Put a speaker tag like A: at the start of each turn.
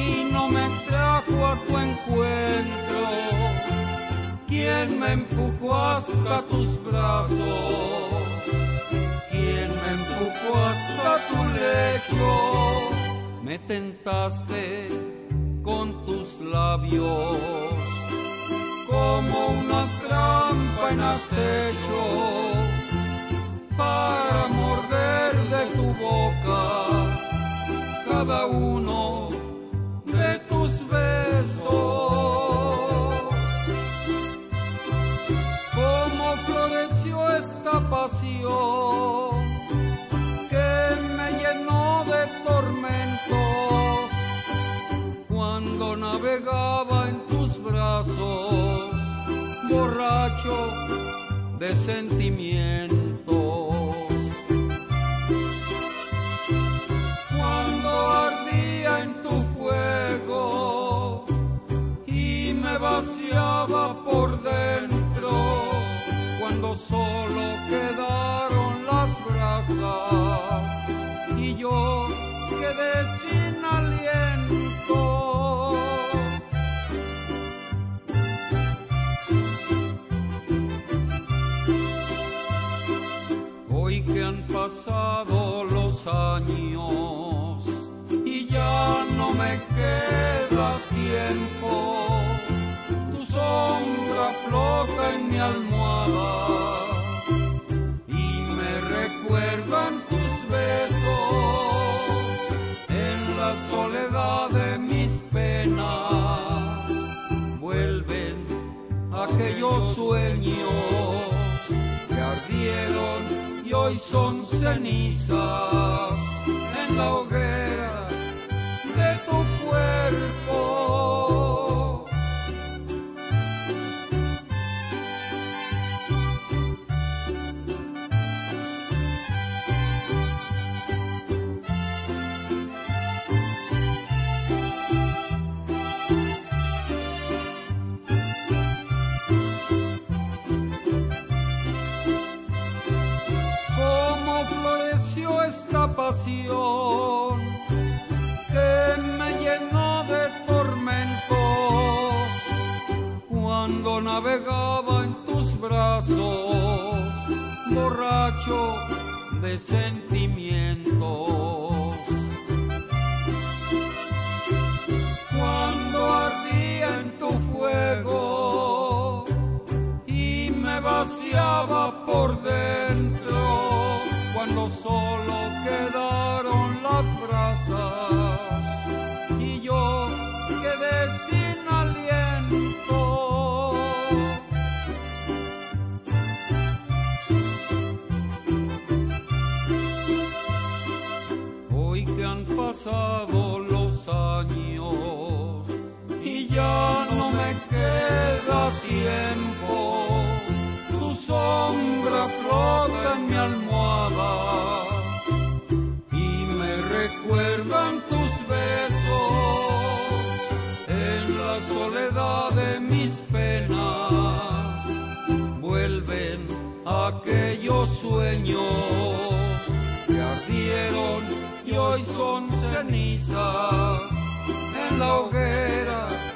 A: y no me trajo a tu encuentro. ¿Quién me empujó hasta tus brazos? ¿Quién me empujó hasta tu lecho? Me tentaste con tus labios como una trampa en acecho para morder de tu boca cada uno de tus besos. Cómo floreció esta pasión que me llenó de tormentos cuando navegaba en tus brazos, borracho de sentimientos. Cuando ardía en tu fuego y me vaciaba por dentro, cuando solo quedaron las brasas y yo quedé sin aliento. Hoy que han pasado los años y ya no me queda tiempo, tu sombra flota en mi almohada y me recuerdan tus besos en la soledad de mis penas. Vuelven aquellos sueños que ardieron y hoy son cenizas en la hoguera de tu cuerpo. Esta pasión que me llenó de tormentos cuando navegaba en tus brazos, borracho de sentimientos. Cuando ardía en tu fuego y me vaciaba por dentro, cuando solo quedaron las brasas y yo quedé sin aliento. Hoy que han pasado los años y ya no me queda tiempo, tu sombra flota en mi almohada y me recuerdan tus besos en la soledad de mis penas. Vuelven aquellos sueños que ardieron y hoy son cenizas en la hoguera